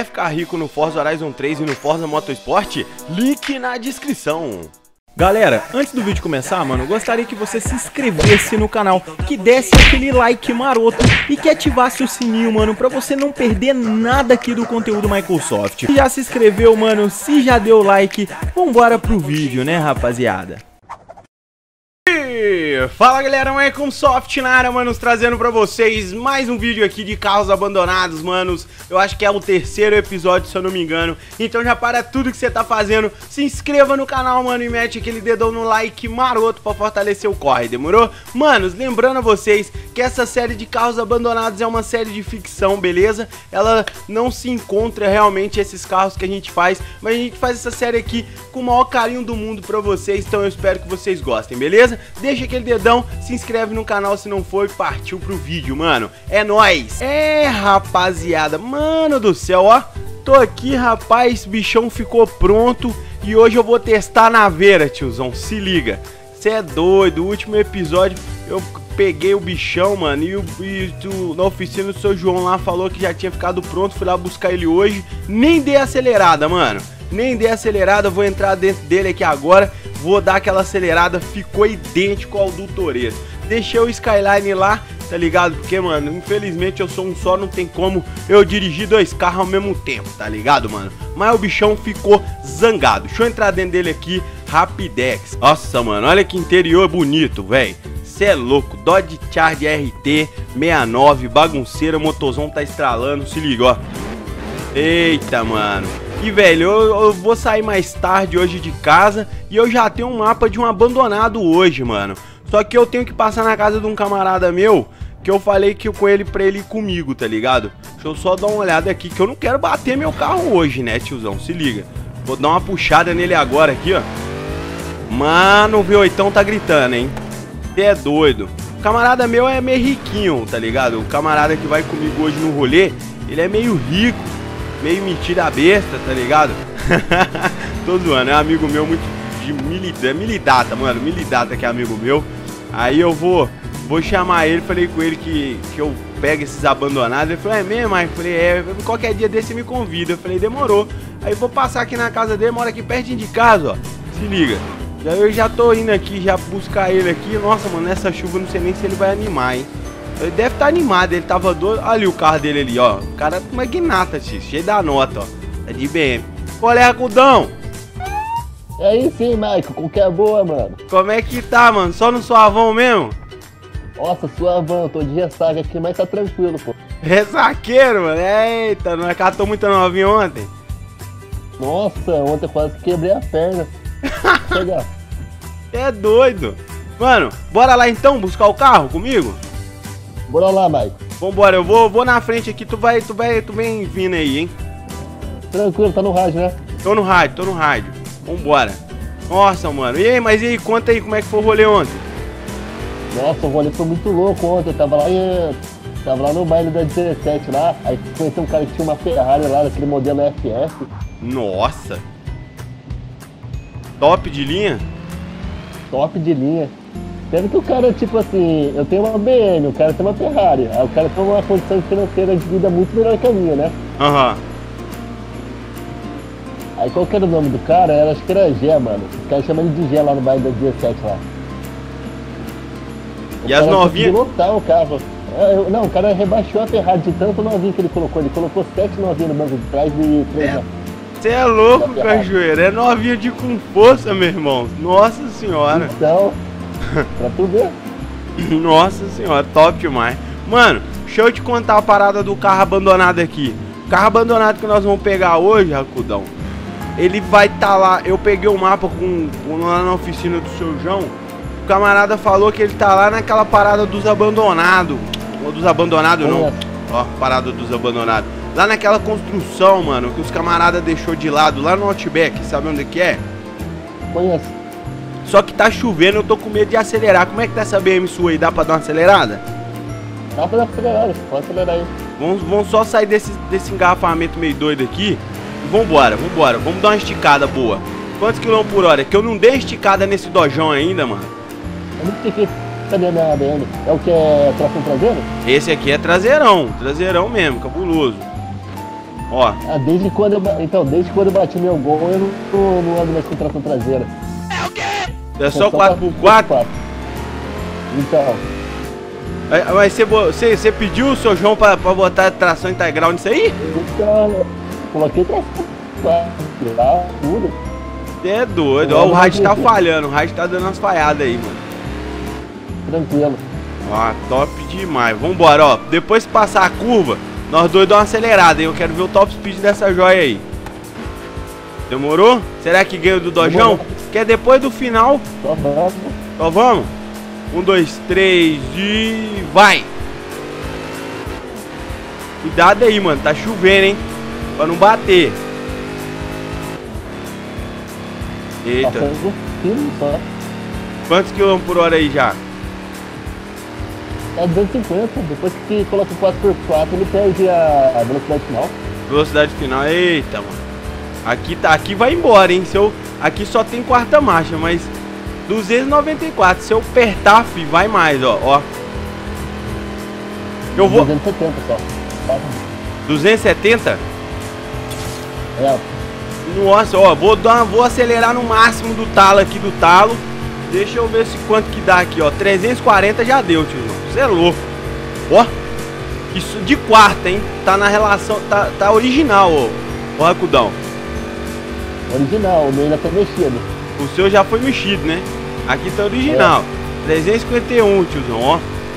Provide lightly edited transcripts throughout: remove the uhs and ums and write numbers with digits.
Quer ficar rico no Forza Horizon 3 e no Forza Motorsport? Link na descrição. Galera, antes do vídeo começar, mano, eu gostaria que você se inscrevesse no canal, que desse aquele like maroto e que ativasse o sininho, mano, pra você não perder nada aqui do conteúdo Microsoft. Se já se inscreveu, mano, se já deu like, vambora pro vídeo, né, rapaziada? Fala galera, Microsoft na área, manos, trazendo pra vocês mais um vídeo aqui de carros abandonados, manos. Eu acho que é o terceiro episódio, se eu não me engano. Então já para tudo que você tá fazendo, se inscreva no canal, mano, e mete aquele dedão no like maroto pra fortalecer o corre, demorou? Manos, lembrando a vocês que essa série de carros abandonados é uma série de ficção, beleza? Ela não se encontra realmente esses carros que a gente faz, mas a gente faz essa série aqui com o maior carinho do mundo pra vocês, então eu espero que vocês gostem, beleza? Deixa aquele dedão, se inscreve no canal se não for e partiu pro vídeo, mano. É nóis! É, rapaziada, mano do céu, ó. Tô aqui, rapaz, bichão ficou pronto e hoje eu vou testar na Vera, tiozão, se liga. Cê é doido, o último episódio eu peguei o bichão, mano, e na oficina do seu João lá falou que já tinha ficado pronto, fui lá buscar ele hoje. Nem dei acelerada, mano. Nem dei acelerada, vou entrar dentro dele aqui agora, vou dar aquela acelerada, ficou idêntico ao do Toretto. Deixei o Skyline lá, tá ligado? Porque, mano, infelizmente eu sou um só, não tem como eu dirigir dois carros ao mesmo tempo, tá ligado, mano? Mas o bichão ficou zangado. Deixa eu entrar dentro dele aqui, rapidex. Nossa, mano, olha que interior bonito, velho. Cê é louco, Dodge Charger RT 69, bagunceira, o motorzão tá estralando, se liga, ó. Eita, mano. E, velho, eu vou sair mais tarde hoje de casa e eu já tenho um mapa de um abandonado hoje, mano. Só que eu tenho que passar na casa de um camarada meu, que eu falei que com ele pra ele ir comigo, tá ligado? Deixa eu só dar uma olhada aqui, que eu não quero bater meu carro hoje, né, tiozão? Se liga. Vou dar uma puxada nele agora aqui, ó. Mano, o V8 tá gritando, hein? Você é doido. O camarada meu é meio riquinho, tá ligado? O camarada que vai comigo hoje no rolê, ele é meio rico. Meio metida a besta, tá ligado? Tô zoando, é um amigo meu muito de Milidata, mano. Milidata que é amigo meu. Aí eu vou chamar ele, falei com ele que eu pego esses abandonados. Ele falou, é mesmo? Aí eu falei, qualquer dia desse me convida. Eu falei, demorou. Aí vou passar aqui na casa dele, mora aqui pertinho de casa, ó. Se liga. Eu já tô indo aqui, já buscar ele aqui. Nossa, mano, nessa chuva eu não sei nem se ele vai animar, hein. Ele deve estar animado, ele tava doido. Olha ali o carro dele ali, ó. O cara é uma guinata, cheio da nota, ó. É de BM. Qual é, Racudão? É aí sim, Michael, com que é boa, mano. Como é que tá, mano? Só no suavão mesmo? Nossa, suavão, tô de ressaca aqui, mas tá tranquilo, pô. Ressaqueiro, mano. Eita, não catou muita novinha ontem? Nossa, ontem eu quase quebrei a perna. Chega. É doido. Mano, bora lá então buscar o carro comigo? Bora lá, Michael. Vambora, eu vou na frente aqui, tu vem vindo aí, hein? Tranquilo, tá no rádio, né? Tô no rádio. Vambora. Nossa, mano. E aí, mas e aí, conta aí como é que foi o rolê ontem? Nossa, o rolê foi muito louco ontem. Eu tava lá no baile da 17 lá, aí conheci um cara que tinha uma Ferrari lá, daquele modelo FS. Nossa. Top de linha? Top de linha. Sendo que o cara, tipo assim, eu tenho uma BM, o cara tem uma Ferrari, aí o cara tem uma condição financeira de vida muito melhor que a minha, né? Aham. Aí qual que era o nome do cara? Acho que era Gé, mano. O cara chama ele de Gé lá no bairro da 17 lá. E as novinhas? Lotar o carro. Não, o cara rebaixou a Ferrari de tanto novinho que ele colocou. Ele colocou 7 novinhos no banco de trás e 3 na... Você é louco, cajueiro. É novinha de com força, meu irmão. Nossa senhora. Então, pra tu ver. Nossa senhora, top demais. Mano, deixa eu te contar a parada do carro abandonado aqui. O carro abandonado que nós vamos pegar hoje, Racudão, ele vai estar lá. Eu peguei o mapa lá na oficina do seu João. O camarada falou que ele tá lá naquela parada dos abandonados. Ou dos abandonados não. Ó, parada dos abandonados. Lá naquela construção, mano, que os camaradas deixou de lado, lá no Outback, sabe onde que é? Conheço. Só que tá chovendo, eu tô com medo de acelerar. Como é que tá essa BM sua aí? Dá pra dar uma acelerada? Dá pra dar acelerada, pode acelerar aí. Vamos só sair desse engarrafamento meio doido aqui. Vambora. Vamos dar uma esticada boa. Quantos quilômetros por hora? Que eu não dei esticada nesse dojão ainda, mano. É muito difícil. Cadê a minha BM? É o que é tração traseira? Esse aqui é traseirão mesmo, cabuloso. Ó. Ah, desde quando eu bati meu gol, eu não ando mais com tração traseira. É só 4x4? Então, Mas você pediu o seu João pra botar tração integral nisso aí? coloquei tração 4, lá, tudo. É doido, ó, o rádio tá falhando, o rádio tá dando umas falhadas aí, mano. Tranquilo. Ó, top demais. Vambora, ó. Depois que passar a curva, nós dois damos uma acelerada, hein? Eu quero ver o top speed dessa joia aí. Demorou? Será que ganha do Dojão? Que é depois do final. Só vamos. Só vamos? 1, 2, 3 e... vai! Cuidado aí, mano. Tá chovendo, hein? Pra não bater. Eita. Passando só. Quantos quilômetros por hora aí já? É 250. Depois que coloca o 4x4, ele perde a velocidade final. Velocidade final. Eita, mano. Aqui vai embora, hein? Aqui só tem quarta marcha, mas 294. Se eu apertar, fi, vai mais, ó. Eu vou... 270 só. 270? É. Nossa, ó, vou acelerar no máximo do talo aqui, do talo. Deixa eu ver se quanto que dá aqui, ó. 340 já deu, tio. Você é louco. Ó. Isso de quarta, hein? Tá na relação, tá original, ó. Racudão. Original, o meu ainda tá mexido. O seu já foi mexido, né? Aqui tá original. 351, tiozão, ó.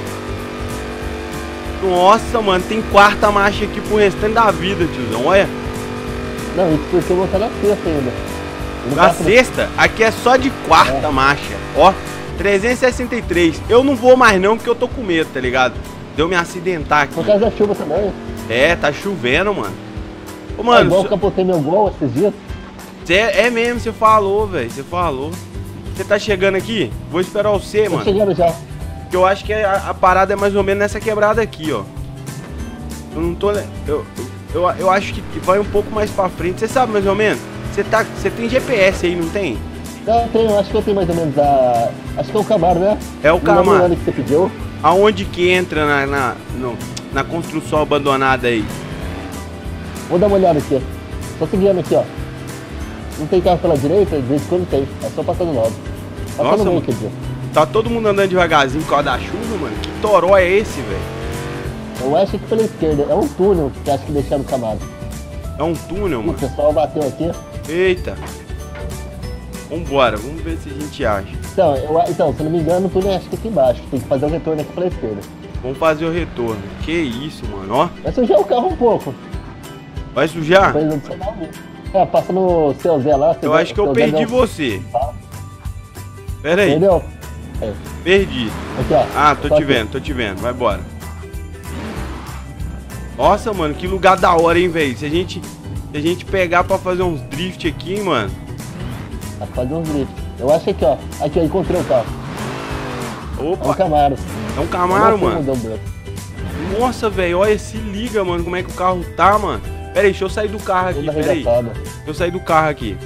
Nossa, mano, tem quarta marcha aqui pro restante da vida, tiozão, olha. Não, isso porque eu vou estar na sexta ainda. Na sexta, aqui é só de quarta marcha, ó. 363. Eu não vou mais não, porque eu tô com medo, tá ligado? Deu me acidentar aqui. Por causa da chuva também. É, tá chovendo, mano. Ô, É mano, igual eu capotei meu gol esses dias. é mesmo, você falou, velho. Você falou. Você tá chegando aqui? Vou esperar você, Tô mano. chegando já. Que eu acho que a parada é mais ou menos nessa quebrada aqui, ó. Eu não tô... Eu acho que vai um pouco mais pra frente. Você sabe mais ou menos? Você tem GPS aí, não tem? Eu tenho, acho que eu tenho mais ou menos a... Acho que é o Camaro, né? É o Camaro. Que você pediu. Aonde que entra na construção abandonada aí? Vou dar uma olhada aqui. Tô seguindo aqui, ó. Não tem carro pela direita? De vez em quando tem. É só passar do lado. Passar Nossa, no meio, mano. quer dizer. Tá todo mundo andando devagarzinho por causa da chuva, mano? Que toró é esse, velho? Eu acho que pela esquerda. É um túnel que acho que deixaram o Camaro. É um túnel, O mano. pessoal bateu aqui. Eita. Vambora, vamos ver se a gente acha. Então, se eu não me engano, o túnel acho que aqui embaixo. Tem que fazer o retorno aqui pela esquerda. Vamos fazer o retorno. Que isso, mano, ó. Vai sujar o carro um pouco. Vai sujar? Depois adicionar o... É, passa no seu Zé lá. Eu acho que eu perdi você. Pera aí. Entendeu? É. Perdi. Aqui, ó. Ah, tô Só te aqui. vendo, tô te vendo. Vai embora. Nossa, mano, que lugar da hora, hein, velho. Se a gente pegar pra fazer uns drift aqui, hein, mano. Vai fazer uns drift. Eu acho que aqui, ó. Aqui, ó, encontrei o carro. É um Opa, Camaro. é um Camaro, Eu não sei mano. onde deu branco. Nossa, velho, olha, se liga, mano, como é que o carro tá, mano. Pera aí, deixa eu sair do carro aqui, Toda pera aí. arregaçada. Deixa eu sair do carro aqui.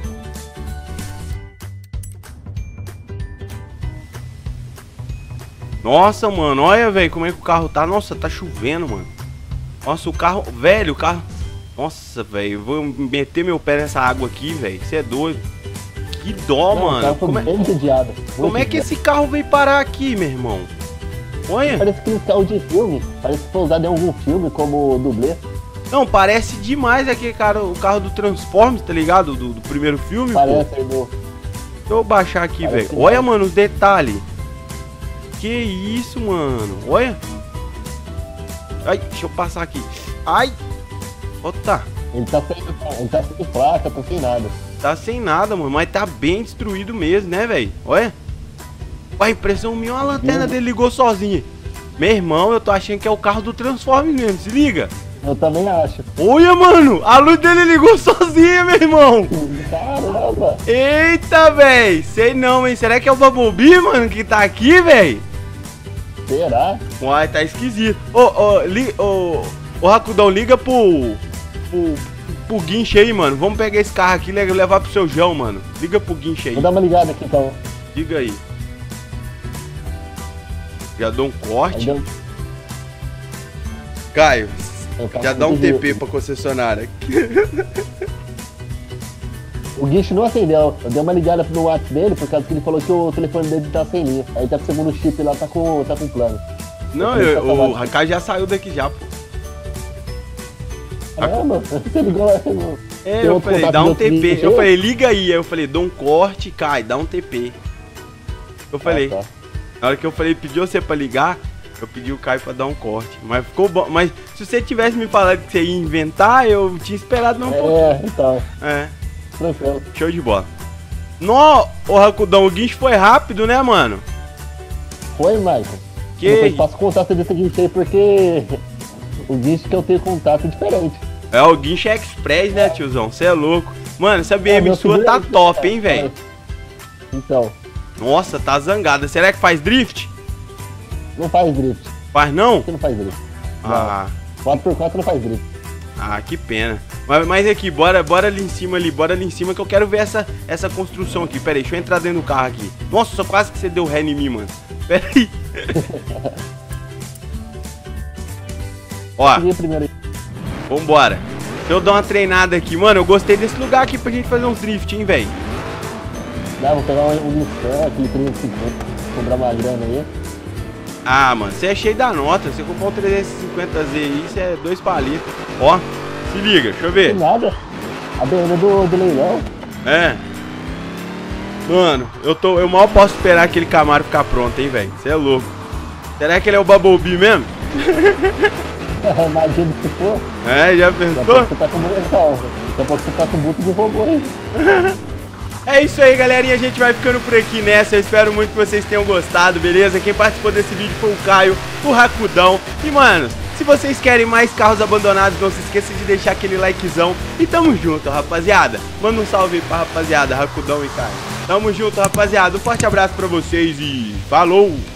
Nossa, mano, olha, velho, como é que o carro tá. Nossa, tá chovendo, mano. Nossa, o carro... Velho, o carro... Nossa, velho, eu vou meter meu pé nessa água aqui, velho. Você é doido. Que dó, Não, o mano. carro foi bem judiado. Como é que esse carro veio parar aqui, meu irmão? Olha. Parece aquele carro de filme. Parece que foi usado em algum filme como dublê. Não, parece demais aquele cara, o carro do Transformers, tá ligado? Do primeiro filme, pô. Parece aí do... Deixa eu baixar aqui, Parece velho. que Olha, não. mano, os detalhes. Que isso, mano. Olha. Ai, deixa eu passar aqui. Ai. Ota. Ele tá sem placa, tá sem nada. Tá sem nada, mano. Mas tá bem destruído mesmo, né, velho? Olha. A impressão minha, a lanterna dele ligou sozinha. Meu irmão, eu tô achando que é o carro do Transformers mesmo. Se liga. Eu também acho. Olha, mano. A luz dele ligou sozinha, meu irmão. Caramba. Eita, véi. Sei não, hein. Será que é o Bumblebee, mano, que tá aqui, véi? Será? Uai, tá esquisito. Ô, Racudão, liga pro guincho aí, mano. Vamos pegar esse carro aqui e levar pro seu João, mano. Liga pro guincho aí. Vou dar uma ligada aqui então. Liga aí. Já dou um corte. Aí deu- Caio, Já dá um TP pra concessionária. O guincho não atendeu. Eu dei uma ligada no WhatsApp dele por causa que ele falou que o telefone dele tá sem linha. Aí tá com o segundo chip lá, tá com plano. Não, o Rakai já saiu daqui já, pô. Caramba, você ligou lá. Eu falei, dá um TP. Eu falei, liga aí. Aí eu falei, dá um corte, cai, dá um TP. Eu falei, tá. Na hora que eu falei, pediu você pra ligar, eu pedi o Caio pra dar um corte. Mas ficou bom. Mas se você tivesse me falado que você ia inventar, eu tinha esperado mais um pouquinho. Então. Tranquilo. Show de bola. Nó, ô Rakudão, o guincho foi rápido, né, mano? Foi, Michael. Que? Depois faço contato desse guincho aí porque o guincho que eu tenho contato é diferente. O guincho é express, né, tiozão? Você é louco. Mano, essa BM sua tá top, hein, velho? Então. Nossa, tá zangada. Será que faz drift? Não faz drift. Faz não? Não faz drift. Ah. 4x4 não faz drift. Ah, que pena. Mas aqui, bora ali em cima que eu quero ver essa construção aqui. Pera aí, deixa eu entrar dentro do carro aqui. Nossa, só quase que você deu ré em mim, mano. Pera aí. Ó, vambora. Deixa eu dar uma treinada aqui. Mano, eu gostei desse lugar aqui pra gente fazer uns drift, hein, velho. Vou pegar um Nissan, aquele 350, comprar uma grana aí. Ah, mano, você é cheio da nota. Você comprou um 350Z aí, você é 2 palitos. Ó, se liga, deixa eu ver. Não nada. A BM do leilão. Mano, eu mal posso esperar aquele Camaro ficar pronto, hein, velho. Você é louco. Será que ele é o Bumblebee mesmo? Imagina se for. Já pensou? Daqui a pouco você tá com daqui a pouco você tá com muito de robô aí. É isso aí, galerinha, a gente vai ficando por aqui nessa. Eu espero muito que vocês tenham gostado, beleza? Quem participou desse vídeo foi o Caio, o Rakudão. E, mano, se vocês querem mais carros abandonados, não se esqueça de deixar aquele likezão. E tamo junto, rapaziada. Manda um salve aí pra rapaziada, Rakudão e Caio. Tamo junto, rapaziada. Um forte abraço pra vocês e falou!